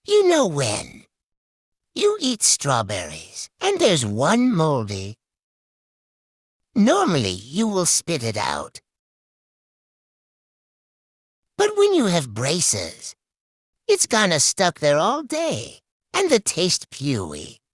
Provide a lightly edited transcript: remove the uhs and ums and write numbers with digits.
You know when. You eat strawberries, and there's one moldy. Normally, you will spit it out. But when you have braces, it's gonna stuck there all day, and the taste pewy.